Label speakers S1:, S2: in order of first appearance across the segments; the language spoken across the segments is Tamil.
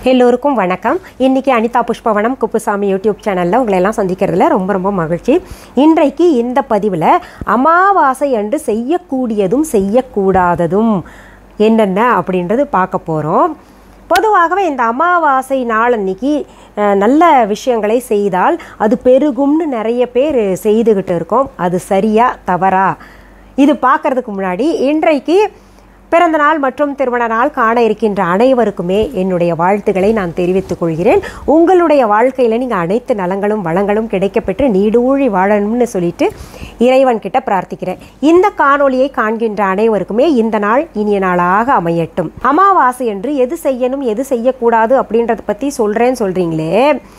S1: எல்லோருக்கும் வணக்கம். இன்னைக்கு அனிதா புஷ்பவனம் குப்புசாமி யூடியூப் சேனலில் உங்களை எல்லாம் சந்திக்கிறதுல ரொம்ப ரொம்ப மகிழ்ச்சி. இன்றைக்கு இந்த பதிவில் அமாவாசை அன்று செய்யக்கூடியதும் செய்யக்கூடாததும் என்னென்ன அப்படின்றது பார்க்க போகிறோம். பொதுவாகவே இந்த அமாவாசை நாள் அன்னைக்கு நல்ல விஷயங்களை செய்தால் அது பெருகும்னு நிறைய பேர் செய்துக்கிட்டு இருக்கோம். அது சரியா தவறா இது பார்க்கறதுக்கு முன்னாடி இன்றைக்கு பிறந்த நாள் மற்றும் திருமண நாள் காண இருக்கின்ற அனைவருக்குமே என்னுடைய வாழ்த்துக்களை நான் தெரிவித்துக் கொள்கிறேன். உங்களுடைய வாழ்க்கையில் நீங்கள் அனைத்து நலங்களும் வளங்களும் கிடைக்கப்பெற்று நீடூழி வாழணும்னு சொல்லிட்டு இறைவன்கிட்ட பிரார்த்திக்கிறேன். இந்த காணொளியை காண்கின்ற அனைவருக்குமே இந்த நாள் இனிய நாளாக அமையட்டும். அமாவாசை என்று எது செய்யணும் எது செய்யக்கூடாது அப்படின்றத பற்றி சொல்கிறீங்களே,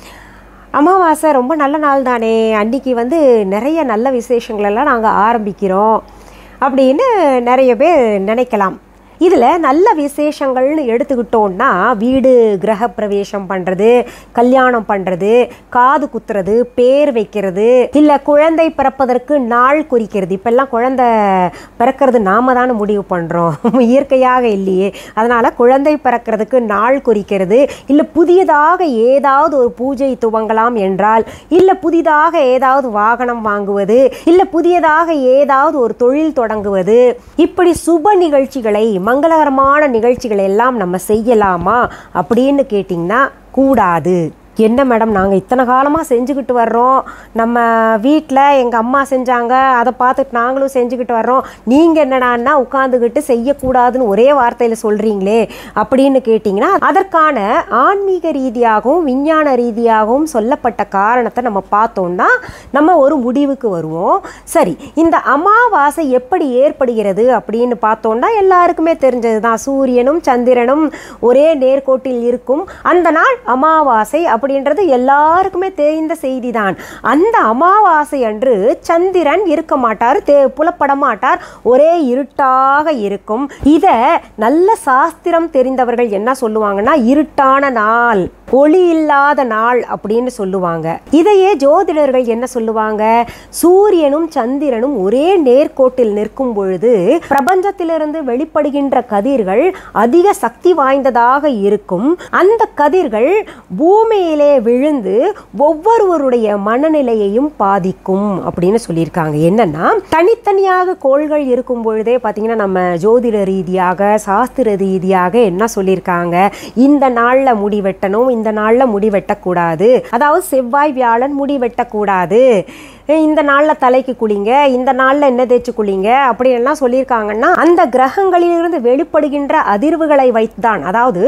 S1: அமாவாசை ரொம்ப நல்ல நாள் தானே, அன்றைக்கி நிறைய நல்ல விசேஷங்களெல்லாம் நாங்கள் ஆரம்பிக்கிறோம் அப்படின்னு நிறைய பேர் நினைக்கலாம். இதில் நல்ல விசேஷங்கள்னு எடுத்துக்கிட்டோன்னா வீடு கிரக பிரவேசம் பண்ணுறது, கல்யாணம் பண்ணுறது, காது குத்துறது, பேர் வைக்கிறது, இல்லை குழந்தை பிறப்பதற்கு நாள் குறிக்கிறது. இப்போல்லாம் குழந்தை பிறக்கிறது நாம தானே முடிவு பண்ணுறோம், இயற்கையாக இல்லையே. அதனால் குழந்தை பிறக்கிறதுக்கு நாள் குறிக்கிறது, இல்லை புதியதாக ஏதாவது ஒரு பூஜை துவங்கலாம் என்றால், இல்லை புதிதாக ஏதாவது வாகனம் வாங்குவது, இல்லை புதியதாக ஏதாவது ஒரு தொழில் தொடங்குவது, இப்படி சுப நிகழ்ச்சிகளை மங்களகரமான நிகழ்ச்சிகளை எல்லாம் நம்ம செய்யலாமா அப்படின்னு கேட்டிங்கன்னா கூடாது. என்ன மேடம், நாங்கள் இத்தனை காலமாக செஞ்சுக்கிட்டு வர்றோம், நம்ம வீட்டில் எங்கள் அம்மா செஞ்சாங்க, அதை பார்த்துட்டு நாங்களும் செஞ்சுக்கிட்டு வர்றோம், நீங்கள் என்னடான்னா உட்காந்துக்கிட்டு செய்யக்கூடாதுன்னு ஒரே வார்த்தையில் சொல்கிறீங்களே அப்படின்னு கேட்டிங்கன்னா, அதற்கான ஆன்மீக ரீதியாகவும் விஞ்ஞான ரீதியாகவும் சொல்லப்பட்ட காரணத்தை நம்ம பார்த்தோம்னா நம்ம ஒரு முடிவுக்கு வருவோம். சரி, இந்த அமாவாசை எப்படி ஏற்படுகிறது அப்படின்னு பார்த்தோம்னா எல்லாருக்குமே தெரிஞ்சது தான். சூரியனும் சந்திரனும் ஒரே நேர்கோட்டில் இருக்கும் அந்த நாள் அமாவாசை அப்படின்றது எல்லாருக்குமே தெரிந்த செய்தி தான். அந்த அமாவாசை அன்று சந்திரன் இருக்க மாட்டார், புலப்பட மாட்டார், ஒரே இருட்டாக இருக்கும். இதை நல்ல சாஸ்திரம் தெரிந்தவர்கள் என்ன சொல்லுவாங்கன்னா இருட்டான நாள், ஒளி இல்லாத நாள் அப்படின்னு சொல்லுவாங்க. இதையே ஜோதிடர்கள் என்ன சொல்லுவாங்க, சூரியனும் சந்திரனும் ஒரே நேர்கோட்டில் நிற்கும் பொழுது பிரபஞ்சத்திலிருந்து வெளிப்படுகின்ற கதிர்கள் அதிக சக்தி வாய்ந்ததாக இருக்கும். அந்த கதிர்கள் பூமியிலே விழுந்து ஒவ்வொருவருடைய மனநிலையையும் பாதிக்கும் அப்படின்னு சொல்லியிருக்காங்க. என்னன்னா தனித்தனியாக கோள்கள் இருக்கும் பொழுதே பார்த்தீங்கன்னா நம்ம ஜோதிட ரீதியாக சாஸ்திர ரீதியாக என்ன சொல்லியிருக்காங்க, இந்த நாளில் முடி வெட்டணும், இந்த நாளில் முடி வெட்டக்கூடாது, அதாவது செவ்வாய் வியாழன் முடி வெட்டக்கூடாது, இந்த நாளில் தலைக்கு குளிங்க, இந்த நாளில் என்ன தேய்ச்சி குளிங்க அப்படி எல்லாம் சொல்லியிருக்காங்கன்னா அந்த கிரகங்களிலிருந்து வெளிப்படுகின்ற அதிர்வுகளை வைத்துதான், அதாவது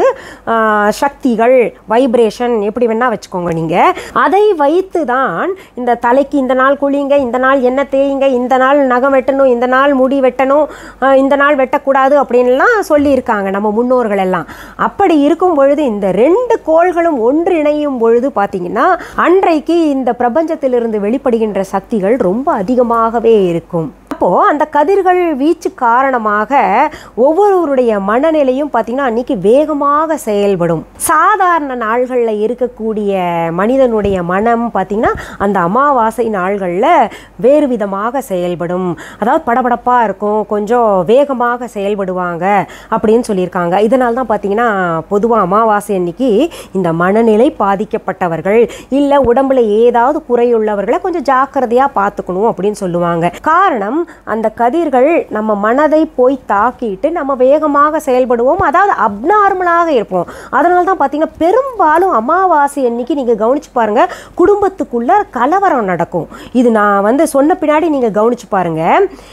S1: சக்திகள் வைப்ரேஷன் எப்படி வேணா வச்சுக்கோங்க நீங்கள், அதை வைத்து தான் இந்த தலைக்கு இந்த நாள் குளிங்க, இந்த நாள் என்ன தேய்ங்க, இந்த நாள் நகம் வெட்டணும், இந்த நாள் முடி வெட்டணும், இந்த நாள் வெட்டக்கூடாது அப்படின்லாம் சொல்லியிருக்காங்க நம்ம முன்னோர்கள் எல்லாம். அப்படி இருக்கும் பொழுது இந்த ரெண்டு கோள்களும் ஒன்றிணையும் பொழுது பார்த்தீங்கன்னா அன்றைக்கு இந்த பிரபஞ்சத்திலிருந்து வெளிப்படுகின்ற சக்திகள் ரொம்ப அதிகமாகவே இருக்கும். அப்போ அந்த கதிர்கள் வீச்சு காரணமாக ஒவ்வொருவருடைய மனநிலையும் பார்த்தீங்கன்னா அன்னைக்கு வேகமாக செயல்படும். சாதாரண நாள்களில் இருக்கக்கூடிய மனிதனுடைய மனம் பார்த்தீங்கன்னா அந்த அமாவாசை நாள்களில் வேறு விதமாக செயல்படும். அதாவது படபடப்பாக இருக்கும், கொஞ்சம் வேகமாக செயல்படுவாங்க அப்படின்னு சொல்லியிருக்காங்க. இதனால தான் பார்த்தீங்கன்னா பொதுவாக அமாவாசை அன்னைக்கு இந்த மனநிலை பாதிக்கப்பட்டவர்கள் இல்லை உடம்புல ஏதாவது குறையுள்ளவர்களை கொஞ்சம் ஜாக்கிரதையாக பார்த்துக்கணும் அப்படின்னு சொல்லுவாங்க. காரணம் அந்த கதிர்கள் நம்ம மனதை போய் தாக்கிட்டு நம்ம வேகமாக செயல்படுவோம், அதாவது அப்நார்மலாக இருப்போம். அதனால தான் பார்த்தீங்கன்னா பெரும்பாலும் அமாவாசை அன்னைக்கு நீங்கள் கவனிச்சு பாருங்க, குடும்பத்துக்குள்ள கலவரம் நடக்கும். இது நான் சொன்ன பின்னாடி நீங்கள் கவனிச்சு பாருங்க,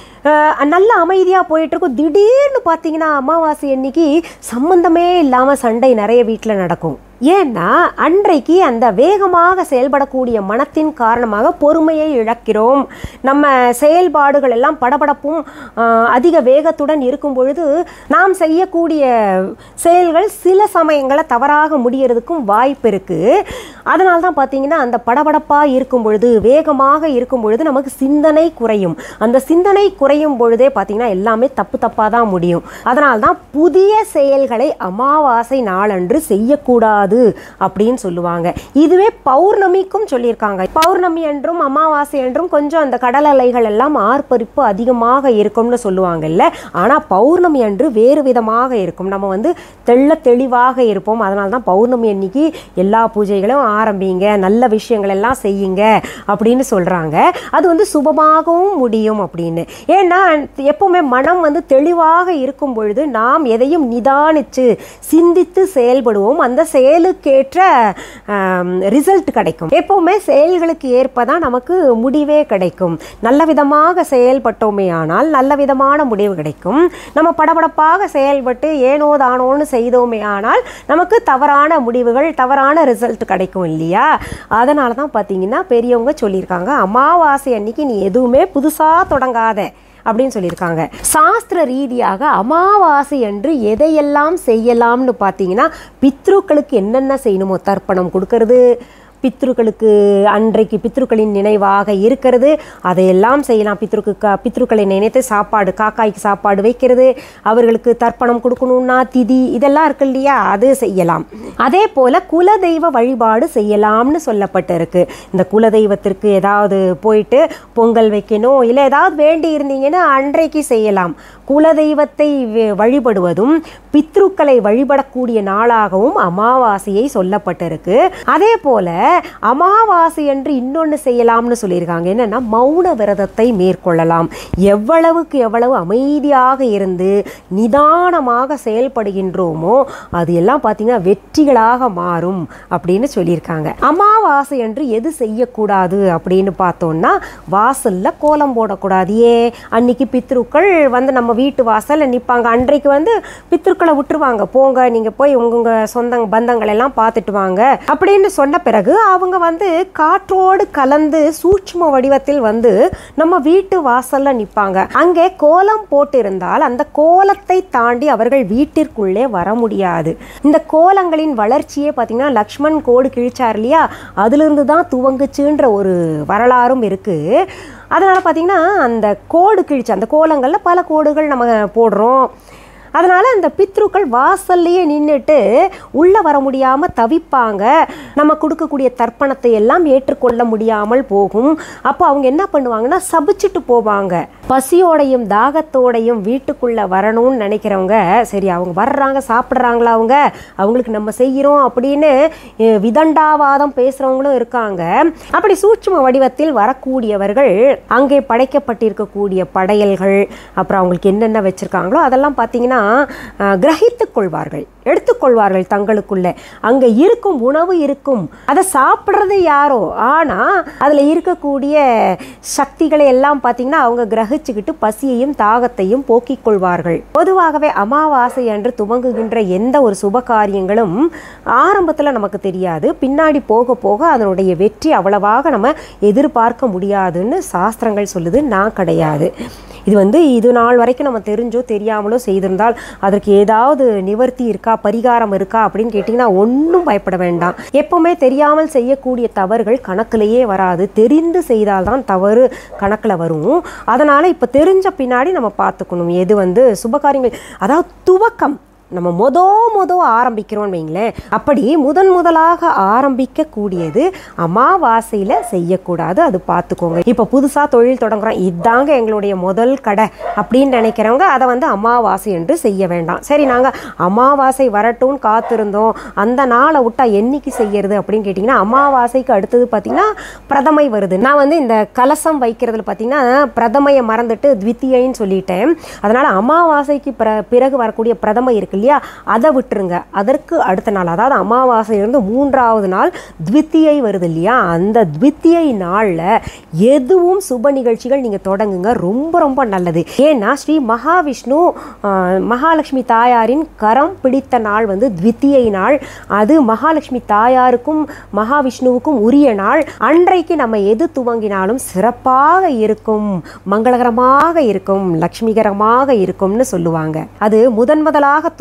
S1: நல்ல அமைதியாக போயிட்டுருக்கும், திடீர்னு பார்த்தீங்கன்னா அமாவாசை அன்னைக்கு சம்பந்தமே இல்லாமல் சண்டை நிறைய வீட்டில் நடக்கும். ஏன்னா அன்றைக்கு அந்த வேகமாக செயல்படக்கூடிய மனத்தின் காரணமாக பொறுமையை இழக்கிறோம். நம்ம செயல்பாடுகள் எல்லாம் படபடப்பும் அதிக வேகத்துடன் இருக்கும் பொழுது நாம் செய்யக்கூடிய செயல்கள் சில சமயங்களில் தவறாக முடியறதுக்கும் வாய்ப்பு இருக்குது. அதனால தான் பார்த்தீங்கன்னா அந்த படபடப்பாக இருக்கும் பொழுது வேகமாக இருக்கும் பொழுது நமக்கு சிந்தனை குறையும். அந்த சிந்தனை குறையும் பொழுதே பார்த்தீங்கன்னா எல்லாமே தப்பாக தான் முடியும். அதனால தான் புதிய செயல்களை அமாவாசை நாளன்று செய்யக்கூடாது செய்யக்கூடாது அப்படின்னு சொல்லுவாங்க. இதுவே பௌர்ணமிக்கும் சொல்லியிருக்காங்க. பௌர்ணமி என்றும் அமாவாசை என்றும் கொஞ்சம் அந்த கடல் அலைகள் எல்லாம் ஆர்ப்பரிப்பு அதிகமாக இருக்கும்னு சொல்லுவாங்கல்ல. ஆனால் பௌர்ணமி அன்று வேறு விதமாக இருக்கும். நம்ம வந்து தெளிவாக இருப்போம். அதனால தான் பௌர்ணமி அன்னைக்கு எல்லா பூஜைகளும் ஆரம்பிங்க, நல்ல விஷயங்கள் எல்லாம் செய்யுங்க அப்படின்னு சொல்கிறாங்க. அது வந்து சுபமாகவும் முடியும் அப்படின்னு. ஏன்னா எப்பவுமே மனம் வந்து தெளிவாக இருக்கும் பொழுது நாம் எதையும் நிதானித்து சிந்தித்து செயல்படுவோம். அந்த செயலுக்கேற்ற ரிசல்ட் கிடைக்கும். எப்பவுமே செயல்களுக்கு ஏற்பதான் நமக்கு முடிவே கிடைக்கும். நல்ல விதமாக செயல்பட்டோமே ஆனால் நல்ல விதமான முடிவு கிடைக்கும். நம்ம படபடப்பாக செயல்பட்டு ஏனோ தானோன்னு செய்தோமே ஆனால் நமக்கு தவறான முடிவுகள், தவறான ரிசல்ட் கிடைக்கும் இல்லையா? அதனால தான் பார்த்தீங்கன்னா பெரியவங்க சொல்லியிருக்காங்க, அமாவாசை அன்னைக்கு நீ எதுவுமே புதுசாக தொடங்காத அப்படின்னு சொல்லியிருக்காங்க. சாஸ்திர ரீதியாக அமாவாசை அன்று எதையெல்லாம் செய்யலாம்னு பார்த்தீங்கன்னா, பித்ருக்களுக்கு என்னென்ன செய்யணுமோ, தர்ப்பணம் கொடுக்கறது, பித்ருக்களுக்கு அன்றைக்கு பித்ருக்களின் நினைவாக இருக்கிறது, அதையெல்லாம் செய்யலாம். பித்ருக்களை நினைத்து சாப்பாடு, காக்காய்க்கு சாப்பாடு வைக்கிறது, அவர்களுக்கு தர்ப்பணம் கொடுக்கணும்னா திதி இதெல்லாம் இருக்கு இல்லையா, அது செய்யலாம். அதே போல் குலதெய்வ வழிபாடு செய்யலாம்னு சொல்லப்பட்டிருக்கு. இந்த குலதெய்வத்திற்கு ஏதாவது போயிட்டு பொங்கல் வைக்கணும், இல்லை ஏதாவது வேண்டி இருந்தீங்கன்னா அன்றைக்கு செய்யலாம். குலதெய்வத்தை வழிபடுவதும் பித்ருக்களை வழிபடக்கூடிய நாளாகவும் அமாவாசையை சொல்லப்பட்டிருக்கு. அதே போல அமாவாசை என்று இன்னொன்று செய்யலாம்னு சொல்லியிருக்காங்க. என்னன்னா மௌன விரதத்தை மேற்கொள்ளலாம். எவ்வளவுக்கு எவ்வளவு அமைதியாக இருந்து நிதானமாக செயல்படுகின்றோமோ அது எல்லாம் பார்த்தீங்கன்னா வெற்றிகளாக மாறும் அப்படின்னு சொல்லியிருக்காங்க. அமாவாசை என்று எது செய்யக்கூடாது அப்படின்னு பார்த்தோம்னா, வாசல்ல கோலம் போடக்கூடாது. அன்னைக்கு பித்ருக்கள் வந்து நம்ம வீட்டு வாசல்ல நிற்பாங்க. அன்றைக்கு வந்து பித்ருக்களை விட்டுருவாங்க, போங்க நீங்க போய் உங்க சொந்த பந்தங்கள் எல்லாம் பார்த்துட்டு வாங்க அப்படின்னு சொன்ன பிறகு அவங்க வந்து காற்றோடு கலந்து சூட்சும வடிவத்தில் வந்து நம்ம வீட்டு வாசல்ல நிற்பாங்க. அங்கே கோலம் போட்டு இருந்தால் அந்த கோலத்தை தாண்டி அவர்கள் வீட்டிற்குள்ளே வர முடியாது. இந்த கோலங்களின் வளர்ச்சியே பார்த்தீங்கன்னா லக்ஷ்மண் கோடு கிழிச்சார் இல்லையா, அதிலிருந்து தான் துவங்குச்சுன்ற ஒரு வரலாறும் இருக்கு. அதனால் பார்த்தீங்கன்னா அந்த கோடு கிழிச்சு அந்த கோலங்களில் பல கோடுகள் நம்ம போடுறோம். அதனால் அந்த பித்ருக்கள் வாசல்லையே நின்றுட்டு உள்ளே வர முடியாமல் தவிப்பாங்க. நம்ம கொடுக்கக்கூடிய தர்ப்பணத்தை எல்லாம் ஏற்றுக்கொள்ள முடியாமல் போகும். அப்போ அவங்க என்ன பண்ணுவாங்கன்னா சபிச்சுட்டு போவாங்க. பசியோடையும் தாகத்தோடையும் வீட்டுக்குள்ளே வரணும்னு நினைக்கிறவங்க, சரி அவங்க வர்றாங்க சாப்பிட்றாங்களா, அவங்களுக்கு நம்ம செய்கிறோம் அப்படின்னு விதண்டாவாதம் பேசுகிறவங்களும் இருக்காங்க. அப்படி சூட்சும வடிவத்தில் வரக்கூடியவர்கள் அங்கே படைக்கப்பட்டிருக்கக்கூடிய படையல்கள், அப்புறம் அவங்களுக்கு என்னென்ன வச்சுருக்காங்களோ அதெல்லாம் பார்த்தீங்கன்னா கிரகித்துக் கொள்வார்கள், எடுத்துக்கொள்வார்கள் தங்களுக்குள்ள. அங்க இருக்கும் உணவு இருக்கும், அதை சாப்பிட்றது யாரோ, ஆனா அதுல இருக்கக்கூடிய சக்திகளை எல்லாம் பார்த்தீங்கன்னா அவங்க கிரகிச்சுக்கிட்டு பசியையும் தாகத்தையும் போக்கிக் கொள்வார்கள். பொதுவாகவே அமாவாசை அன்று துவங்குகின்ற எந்த ஒரு சுப காரியங்களும் ஆரம்பத்தில் நமக்கு தெரியாது, பின்னாடி போக போக அதனுடைய வெற்றி அவ்வளவாக நம்ம எதிர்பார்க்க முடியாதுன்னு சாஸ்திரங்கள் சொல்லுது. நான் கிடையாது. இது நாள் வரைக்கும் நம்ம தெரிஞ்சோ தெரியாமலோ செய்திருந்தால் அதற்கு ஏதாவது நிவர்த்தி இருக்கா, பரிகாரம் இருக்கா அப்படின்னு கேட்டிங்கன்னா ஒன்றும் பயப்பட வேண்டாம். எப்பவுமே தெரியாமல் செய்யக்கூடிய தவறுகள் கணக்கிலேயே வராது, தெரிந்து செய்தால்தான் தவறு கணக்கில் வரும். அதனால் இப்போ தெரிஞ்ச பின்னாடி நம்ம பார்த்துக்கணும் எது சுபகாரியங்கள். அதாவது துவக்கம் நம்ம மொத ஆரம்பிக்கிறோம்னு வைங்களேன், அப்படி முதலாக ஆரம்பிக்க கூடியது அமாவாசையில் செய்யக்கூடாது. அது பார்த்துக்கோங்க. இப்போ புதுசாக தொழில் தொடங்குறோம், இதாங்க எங்களுடைய முதல் கடை அப்படின்னு நினைக்கிறவங்க அதை அமாவாசை என்று செய்ய வேண்டாம். சரி நாங்கள் அமாவாசை வரட்டும்னு காத்திருந்தோம், அந்த நாளை விட்டா என்னைக்கு செய்யறது அப்படின்னு கேட்டிங்கன்னா, அமாவாசைக்கு அடுத்தது பார்த்திங்கன்னா பிரதமை வருது. நான் இந்த கலசம் வைக்கிறதுல பார்த்திங்கன்னா பிரதமையை மறந்துட்டு த்வித்தியைன்னு சொல்லிட்டேன். அதனால் அமாவாசைக்கு பிறகு வரக்கூடிய பிரதமை இருக்கு இல்லையா, அதை விட்டுருங்க. அதற்கு அடுத்த நாள், அதாவது அமாவாசையிலிருந்து 3வது நாள் த்வித்தியை வருது இல்லையா, அந்த த்வித்தியை நாளில் எதுவும் சுப நிகழ்ச்சிகள் நீங்கள் தொடங்குங்க, ரொம்ப ரொம்ப நல்லது. ஏன்னா ஸ்ரீ மகாவிஷ்ணு மகாலட்சுமி தாயாரின் கரம் பிடித்த நாள் த்வித்தியை நாள். அது மகாலட்சுமி தாயாருக்கும் மகாவிஷ்ணுவுக்கும் உரிய நாள். அன்றைக்கு நம்ம எது துவங்கினாலும் சிறப்பாக இருக்கும், மங்களகரமாக இருக்கும், லட்சுமிகரமாக இருக்கும்னு சொல்லுவாங்க. அது முதலாக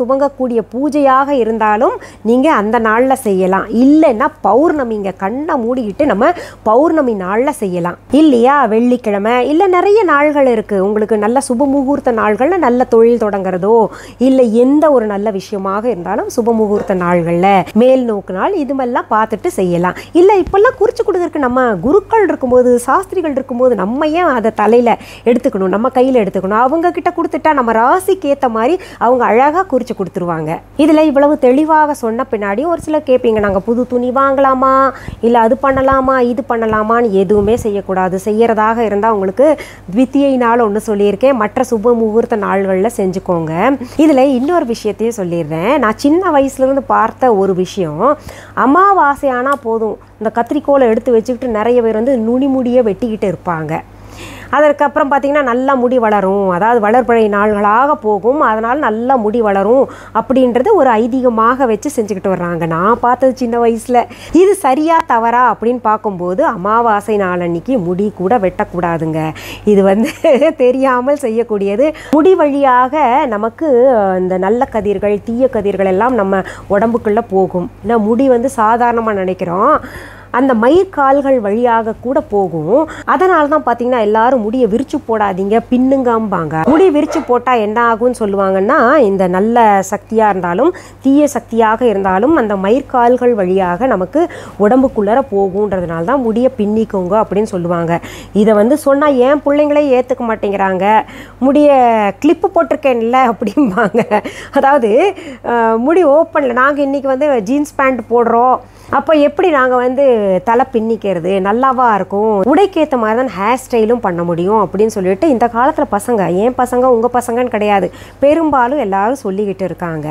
S1: துவங்கக்கூடிய பூஜையாக இருந்தாலும் நீங்கள் அந்த நாளில் செய்யலாம். இல்லைன்னா பௌர்ணமிங்க, கண்ணை மூடிக்கிட்டு நம்ம பௌர்ணமி நாளில் செய்யலாம் இல்லையா? வெள்ளிக்கிழமை இல்லை, நிறைய நாள்கள் இருக்குது உங்களுக்கு. நல்ல சுப முகூர்த்த நாள்களில் நல்ல தொழில் தொடங்குறதோ இல்லை எந்த ஒரு நல்ல விஷயமாக இருந்தாலும் சுப முகூர்த்த நாள்களில் மேல் நோக்கு நாள் இதுமெல்லாம் பார்த்துட்டு செய்யலாம். இல்லை இப்பெல்லாம் குறிச்சு கொடுக்குறதுக்கு நம்ம குருக்கள் இருக்கும்போது, சாஸ்திரிகள் இருக்கும்போது நம்ம ஏன் அதை தலையில் எடுத்துக்கணும், நம்ம கையில் எடுத்துக்கணும்? அவங்க கிட்ட கொடுத்துட்டா நம்ம ராசிக்கு ஏற்ற மாதிரி அவங்க அழகாக குறித்து கொடுத்துருவாங்க. இதில் இவ்வளவு தெளிவாக சொன்ன பின்னாடி ஒரு சிலர் கேட்பீங்க, நாங்கள் புது துணி வாங்கலாமா, இல்லை அது பண்ணலாமா, இது பண்ணலாமான்னு. எதுவுமே செய்யக்கூடாது. செய்யறதாக இருந்தால் உங்களுக்கு த்வித்தியை நாள் ஒன்று சொல்லியிருக்கேன், மற்ற சுப முகூர்த்த நாள்களில் செஞ்சுக்கோங்க. இதில் இன்னொரு விஷயத்தையும் சொல்லிடுறேன். நான் சின்ன வயசுலேருந்து பார்த்த ஒரு விஷயம், அமாவாசை ஆனால் போதும் இந்த கத்திரிக்கோலை எடுத்து வச்சுக்கிட்டு நிறைய பேர் வந்து நுனிமுடியை வெட்டிக்கிட்டு இருப்பாங்க. அதற்கப்புறம் பார்த்திங்கன்னா நல்லா முடி வளரும், அதாவது வளர்பிறை நாள்களாக போகும், அதனால் நல்லா முடி வளரும் அப்படின்றது ஒரு ஐதீகமாக வச்சு செஞ்சுக்கிட்டு வர்றாங்க. நான் பார்த்தது சின்ன வயசில். இது சரியா தவறா அப்படின்னு பார்க்கும்போது அமாவாசை நாள் அன்னைக்கு முடி கூட வெட்டக்கூடாதுங்க. இது வந்து தெரியாமல் செய்யக்கூடியது. முடி வழியாக நமக்கு இந்த நல்ல கதிர்கள், தீய கதிர்கள் எல்லாம் நம்ம உடம்புக்குள்ளே போகும். ஏன்னா முடி வந்து சாதாரணமாக நினைக்கிறோம், அந்த மயிர்கால்கள் வழியாக கூட போகும். அதனால தான் பார்த்தீங்கன்னா எல்லாரும் முடியை விரிச்சு போடாதீங்க, பின்னுங்கம்பாங்க. முடி விரிச்சு போட்டால் என்ன ஆகும்னு சொல்லுவாங்கன்னா, இந்த நல்ல சக்தியாக இருந்தாலும் தீய சக்தியாக இருந்தாலும் அந்த மயிர்கால்கள் வழியாக நமக்கு உடம்புக்குள்ளே போகுன்றதுனால தான் முடியை பின்னிக்கோங்க அப்படின்னு சொல்லுவாங்க. இதை வந்து சொன்னால் ஏன் பிள்ளைங்களே ஏற்றுக்க மாட்டேங்கிறாங்க. முடியை கிளிப்பு போட்டிருக்கேன்ல அப்படிம்பாங்க. அதாவது முடி ஓப்பனில் நாங்கள் இன்றைக்கி வந்து ஜீன்ஸ் பேண்ட் போடுறோம், அப்போ எப்படி நாங்கள் வந்து தலை பின்னிக்கிறது, நல்லாவா இருக்கும், உடைக்கேற்ற மாதிரி தான் ஹேர் ஸ்டைலும் பண்ண முடியும் அப்படின்னு சொல்லிட்டு இந்த காலத்தில் பசங்க, ஏன் பசங்க உங்கள் பசங்கன்னு கிடையாது, பெரும்பாலும் எல்லாரும் சொல்லிக்கிட்டு இருக்காங்க.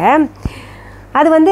S1: அது வந்து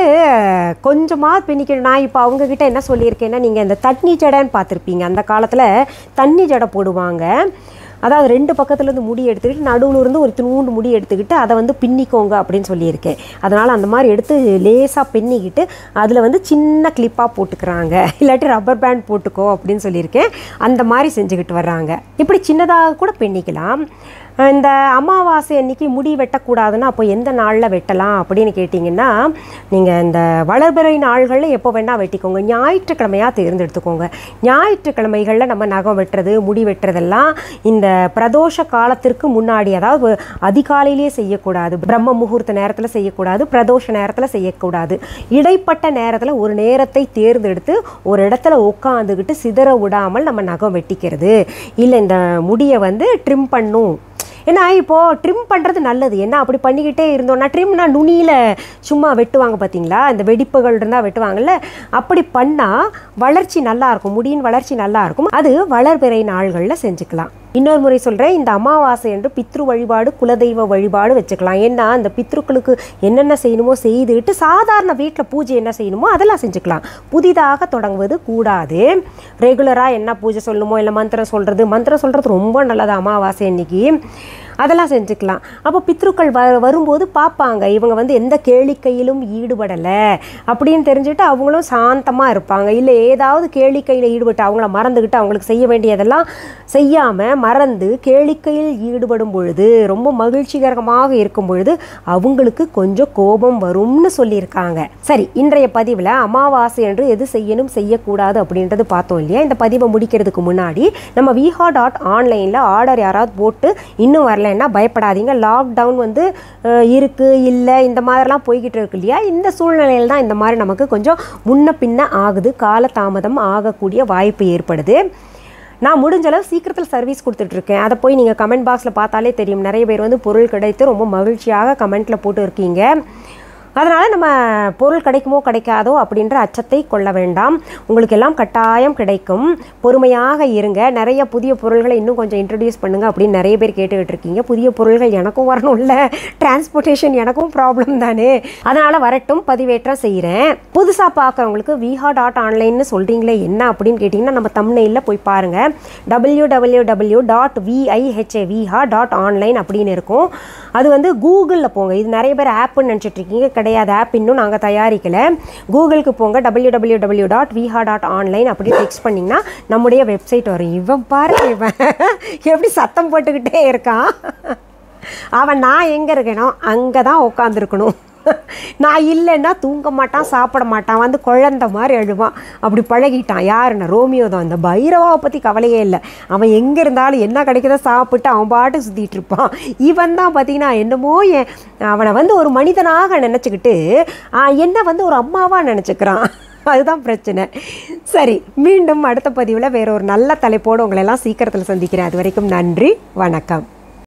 S1: கொஞ்சமாக பின்னிக்கணும். நான் இப்போ அவங்கக்கிட்ட என்ன சொல்லியிருக்கேன்னா, நீங்கள் இந்த தண்ணி ஜடைன்னு பார்த்துருப்பீங்க, அந்த காலத்தில் தண்ணி ஜடை போடுவாங்க. அதாவது ரெண்டு பக்கத்துலேருந்து முடி எடுத்துக்கிட்டு நடுவில் இருந்து ஒரு துணூண்டு முடி எடுத்துக்கிட்டு அதை வந்து பின்னிக்கோங்க அப்படின்னு சொல்லியிருக்கேன். அதனால் அந்த மாதிரி எடுத்து லேசாக பின்னிக்கிட்டு அதில் வந்து சின்ன கிளிப்பாக போட்டுக்கிறாங்க, இல்லாட்டி ரப்பர் பேண்ட் போட்டுக்கோ அப்படின்னு சொல்லியிருக்கேன். அந்த மாதிரி செஞ்சுக்கிட்டு வர்றாங்க. இப்படி சின்னதாக கூட பின்னிக்கலாம். இந்த அமாவாசை அன்றைக்கி முடி வெட்டக்கூடாதுன்னா அப்போ எந்த நாளில் வெட்டலாம் அப்படின்னு கேட்டிங்கன்னா, நீங்கள் இந்த வளர்பிறை நாள்களில் எப்போ வேணால் வெட்டிக்கோங்க. ஞாயிற்றுக்கிழமையாக தேர்ந்தெடுத்துக்கோங்க. ஞாயிற்றுக்கிழமைகளில் நம்ம நகம் வெட்டுறது, முடி வெட்டுறதெல்லாம் இந்த பிரதோஷ காலத்திற்கு முன்னாடி, அதாவது அதிகாலையிலேயே செய்யக்கூடாது, பிரம்ம முகூர்த்த நேரத்தில் செய்யக்கூடாது, பிரதோஷ நேரத்தில் செய்யக்கூடாது. இடைப்பட்ட நேரத்தில் ஒரு நேரத்தை தேர்ந்தெடுத்து ஒரு இடத்துல உட்காந்துக்கிட்டு சிதற விடாமல் நம்ம நகம் வெட்டிக்கிறது. இல்லை இந்த முடியை வந்து ட்ரிம் பண்ணும். ஏன்னா இப்போது ட்ரிம் பண்ணுறது நல்லது. ஏன்னா அப்படி பண்ணிக்கிட்டே இருந்தோம்னா, ட்ரிம்னா நுனியில் சும்மா வெட்டுவாங்க பார்த்தீங்களா, இந்த வெடிப்புகள் இருந்தால் வெட்டுவாங்கல்ல, அப்படி பண்ணால் வளர்ச்சி நல்லாயிருக்கும், முடியின் வளர்ச்சி நல்லாயிருக்கும். அது வளர்பிறை நாள்களில் செஞ்சுக்கலாம். இன்னொரு முறை சொல்கிறேன், இந்த அமாவாசை என்று பித்ரு வழிபாடு, குலதெய்வ வழிபாடு வச்சுக்கலாம். ஏன்னா அந்த பித்ருக்களுக்கு என்னென்ன செய்யணுமோ செய்துட்டு சாதாரண வீட்டில் பூஜை என்ன செய்யணுமோ அதெல்லாம் செஞ்சுக்கலாம். புதிதாக தொடங்குவது கூடாது. ரெகுலராக என்ன பூஜை சொல்லணுமோ, இல்லை மந்திரம் சொல்கிறது ரொம்ப நல்லது அமாவாசை அன்னைக்கு, அதெல்லாம் செஞ்சுக்கலாம். அப்போ பித்ருக்கள் வரும்போது பார்ப்பாங்க, இவங்க வந்து எந்த கேளிக்கையிலும் ஈடுபடலை அப்படின்னு தெரிஞ்சுட்டு அவங்களும் சாந்தமாக இருப்பாங்க. இல்லை ஏதாவது கேளிக்கையில் ஈடுபட்டு அவங்கள மறந்துக்கிட்டு அவங்களுக்கு செய்ய வேண்டியதெல்லாம் செய்யாமல் மறந்து கேளிக்கையில் ஈடுபடும் பொழுது, ரொம்ப மகிழ்ச்சிகரமாக இருக்கும் பொழுது அவங்களுக்கு கொஞ்சம் கோபம் வரும்னு சொல்லியிருக்காங்க. சரி, இன்றைய பதிவில் அமாவாசை என்று எது செய்யணும் செய்யக்கூடாது அப்படின்றது பார்த்தோம் இல்லையா? இந்த பதிவை முடிக்கிறதுக்கு முன்னாடி நம்ம viha.online ஆர்டர் யாராவது போட்டு இன்னும் வரலைன்னா பயப்படாதீங்க. லாக்டவுன் வந்து இருக்குது இல்லை இந்த மாதிரிலாம் போய்கிட்டு இருக்கு இல்லையா? இந்த சூழ்நிலையில் தான் இந்த மாதிரி நமக்கு கொஞ்சம் முன்ன பின்ன ஆகுது, காலதாமதம் ஆகக்கூடிய வாய்ப்பு ஏற்படுது. நான் முடிஞ்சளவு சீக்கிரத்தில் சர்வீஸ் கொடுத்துட்ருக்கேன். அதை போய் நீங்கள் கமெண்ட் பாக்ஸில் பார்த்தாலே தெரியும். நிறைய பேர் வந்து பொருள் கிடைத்து ரொம்ப மகிழ்ச்சியாக கமெண்ட்டில் போட்டு இருக்கீங்க. அதனால் நம்ம பொருள் கிடைக்குமோ கிடைக்காதோ அப்படின்ற அச்சத்தை கொள்ள வேண்டாம். உங்களுக்கு எல்லாம் கட்டாயம் கிடைக்கும். பொறுமையாக இருங்க. நிறைய புதிய பொருள்களை இன்னும் கொஞ்சம் இன்ட்ரடியூஸ் பண்ணுங்கள் அப்படின்னு நிறைய பேர் கேட்டுக்கிட்டு இருக்கீங்க. புதிய பொருள்கள் எனக்கும் வரணும்ல, டிரான்ஸ்போர்ட்டேஷன் எனக்கும் ப்ராப்ளம் தானே. அதனால் வரட்டும், பதிவேற்றம் செய்கிறேன். புதுசாக பார்க்குறவங்களுக்கு viha.online சொல்கிறீங்களே என்ன அப்படின்னு கேட்டிங்கன்னா, நம்ம தம்ப்நெயிலில் போய் பாருங்கள். www.viha.online அப்படின்னு இருக்கும். அது வந்து கூகுளில் போங்க. இது நிறைய பேர் ஆப்புன்னு நினச்சிட்டு இருக்கீங்க. கிடையாது, ஆப் இன்னும் நாங்கள் தயாரிக்கலை. கூகுளுக்கு போங்க, www.viha.online அப்படி டெக்ஸ்ட் பண்ணிங்கன்னா நம்முடைய வெப்சைட் வரும். இவன் பாருங்க, இவன் எப்படி சத்தம் போட்டுக்கிட்டே இருக்கான். அவன் நான் எங்கே இருக்கேனோ அங்கே தான் உட்காந்துருக்கணும். நான் இல்லைன்னா தூங்க மாட்டான், சாப்பிட மாட்டான், வந்து குழந்த மாதிரி அழுவான். அப்படி பழகிட்டான். யாருன்னா ரோமியோ தான். அந்த பைரவாவை பற்றி கவலையே இல்லை. அவன் எங்கே இருந்தாலும் என்ன கிடைக்கிறத சாப்பிட்டு அவன் பாட்டு சுற்றிட்டு இருப்பான். இவன் தான் பார்த்தீங்கன்னா என்னமோ அவனை வந்து ஒரு மனிதனாக நினச்சிக்கிட்டு என்ன வந்து ஒரு அம்மாவாக நினச்சிக்கிறான். அதுதான் பிரச்சனை. சரி, மீண்டும் அடுத்த பதிவில் வேற ஒரு நல்ல தலைப்போடு உங்களெல்லாம் சீக்கிரத்தில் சந்திக்கிறேன். அது வரைக்கும் நன்றி, வணக்கம்.